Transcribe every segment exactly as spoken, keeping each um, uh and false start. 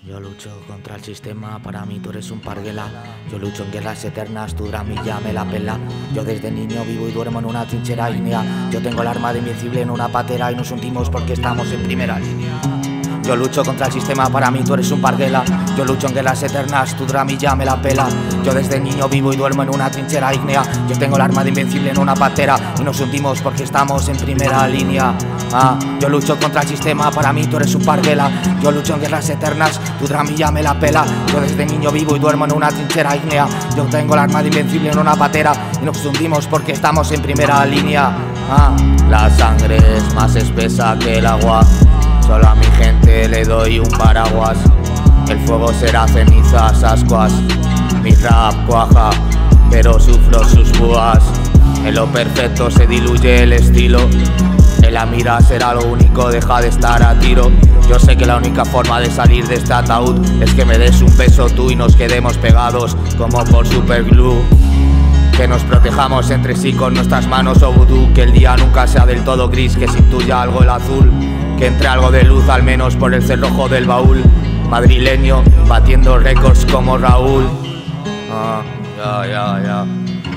Yo lucho contra el sistema, para mí tú eres un parguela. Yo lucho en guerras eternas, tu dramilla me la pela. Yo desde niño vivo y duermo en una trinchera ígnea. Yo tengo el arma de invencible en una patera y nos hundimos porque estamos en primera línea. Yo lucho contra el sistema, para mí tú eres un parguela. Yo lucho en guerras eternas, tu dramilla me la pela. Yo desde niño vivo y duermo en una trinchera ígnea. Yo tengo el arma de invencible en una patera y nos hundimos porque estamos en primera línea. Ah, yo lucho contra el sistema, para mí tú eres un parguela. Yo lucho en guerras eternas, tu dramilla me la pela. Yo desde niño vivo y duermo en una trinchera ígnea. Yo tengo el arma de invencible en una patera y nos hundimos porque estamos en primera línea. Ah, la sangre es más espesa que el agua. Solo a mi gente le doy un paraguas. El fuego será cenizas, ascuas. Mi rap cuaja, pero sufro sus púas. En lo perfecto se diluye el estilo. En la mira será lo único, deja de estar a tiro. Yo sé que la única forma de salir de este ataúd es que me des un beso tú y nos quedemos pegados como por superglue. Que nos protejamos entre sí con nuestras manos o vudú. Que el día nunca sea del todo gris, que se intuya algo el azul. Que entre algo de luz al menos por el cerrojo del baúl. Madrileño, batiendo récords como Raúl. Ah, ya, ya, ya.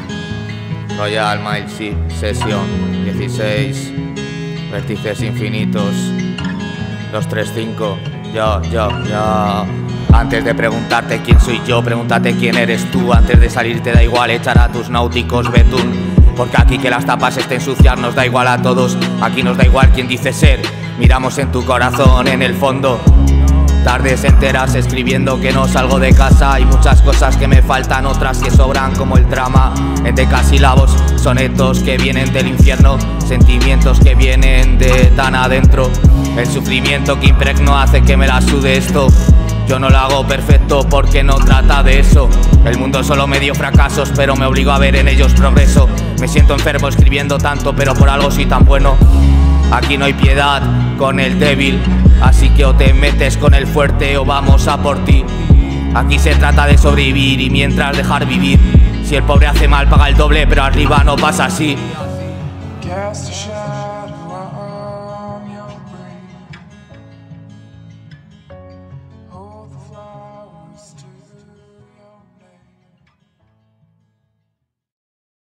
Royal Mile sí, sesión dieciséis. Vértices infinitos. dos tres cinco. Ya, ya, ya. Antes de preguntarte quién soy yo, pregúntate quién eres tú. Antes de salir te da igual echar a tus náuticos betún. Porque aquí que las tapas estén sucias nos da igual a todos. Aquí nos da igual quién dice ser. Miramos en tu corazón, en el fondo. Tardes enteras escribiendo que no salgo de casa. Hay muchas cosas que me faltan, otras que sobran como el drama. En decasílabos, sonetos que vienen del infierno. Sentimientos que vienen de tan adentro. El sufrimiento que impregno hace que me la sude esto. Yo no lo hago perfecto porque no trata de eso. El mundo solo me dio fracasos, pero me obligó a ver en ellos progreso. Me siento enfermo escribiendo tanto, pero por algo soy tan bueno. Aquí no hay piedad con el débil, así que o te metes con el fuerte o vamos a por ti. Aquí se trata de sobrevivir y mientras dejar vivir. Si el pobre hace mal paga el doble, pero arriba no pasa así.